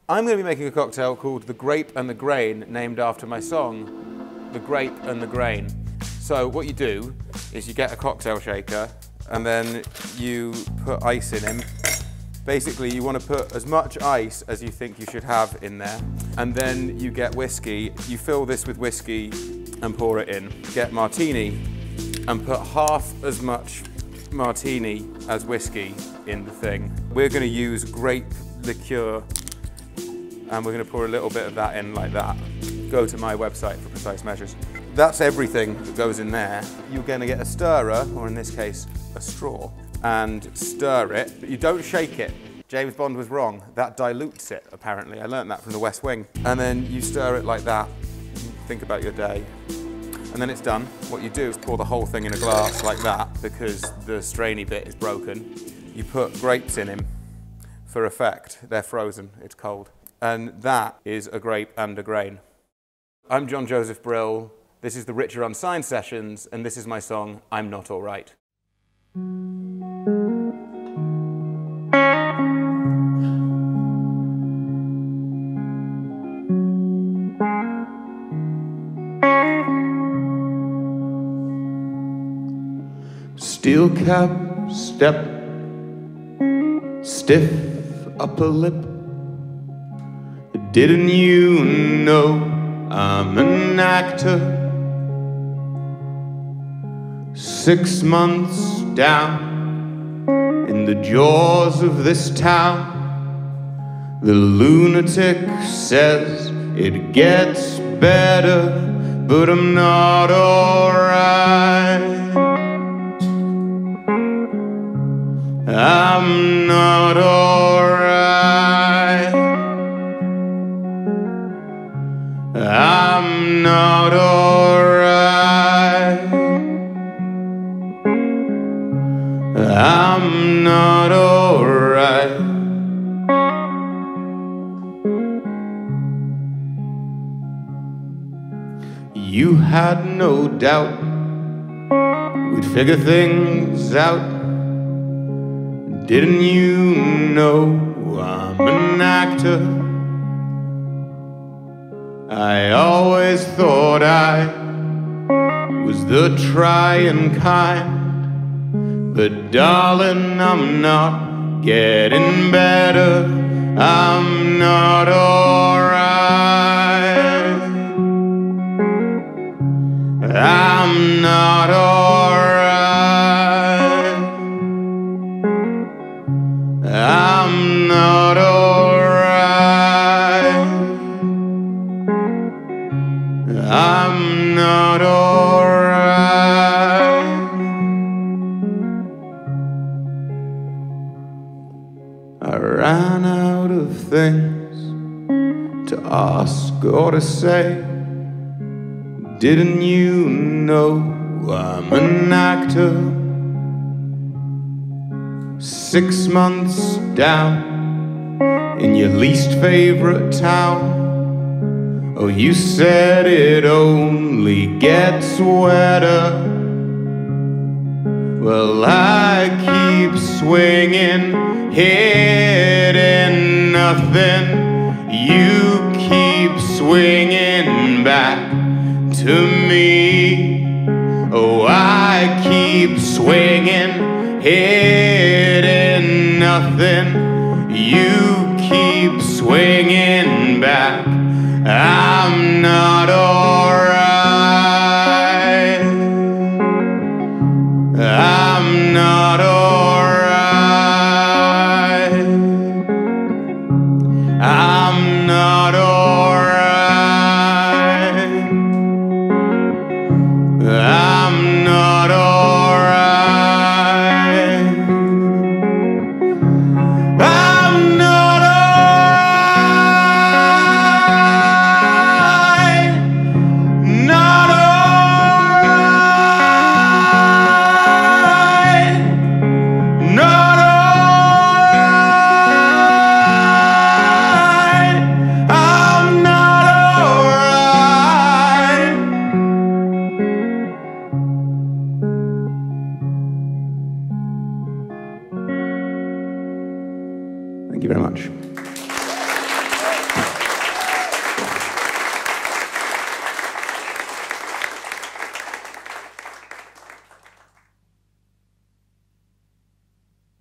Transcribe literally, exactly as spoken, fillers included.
I'm going to be making a cocktail called The Grape and the Grain, named after my song, The Grape and the Grain. So what you do is you get a cocktail shaker and then you put ice in him. Basically, you want to put as much ice as you think you should have in there. And then you get whiskey. You fill this with whiskey and pour it in. Get martini and put half as much martini as whiskey in the thing. We're going to use grape liqueur and we're going to pour a little bit of that in like that. Go to my website for precise measures. That's everything that goes in there. You're going to get a stirrer, or in this case, a straw, and stir it, but you don't shake it. James Bond was wrong. That dilutes it, apparently. I learned that from the West Wing. And then you stir it like that. Think about your day. And then it's done. What you do is pour the whole thing in a glass like that, because the strainy bit is broken. You put grapes in him for effect. They're frozen, it's cold. And that is a grape and a grain. I'm John Joseph Brill. This is the Richer Unsigned sessions, and this is my song, I'm Not All Right. Steel cap, step, stiff upper lip. Didn't you know I'm an actor? Six months down in the jaws of this town, the lunatic says it gets better, but I'm not alright. I'm not alright. I'm not alright. I'm not alright. You had no doubt we'd figure things out. Didn't you know I'm an actor? I always thought I was the trying kind, but darling, I'm not getting better. I'm not alright. I'm not alright. I'm not alright. I'm not alright. I ran out of things to ask or to say. Didn't you know I'm an actor? Six months down in your least favorite town. Oh, you said it only gets wetter. Well, I keep swinging, hitting nothing. You keep swinging back to me. Oh, I keep swinging, hitting nothing. You keep swinging back. I'm not alright. I'm not alright. I'm not alright. I'm not alright. I'm not alright. Not alright. Not alright. I'm not alright. Thank you very much.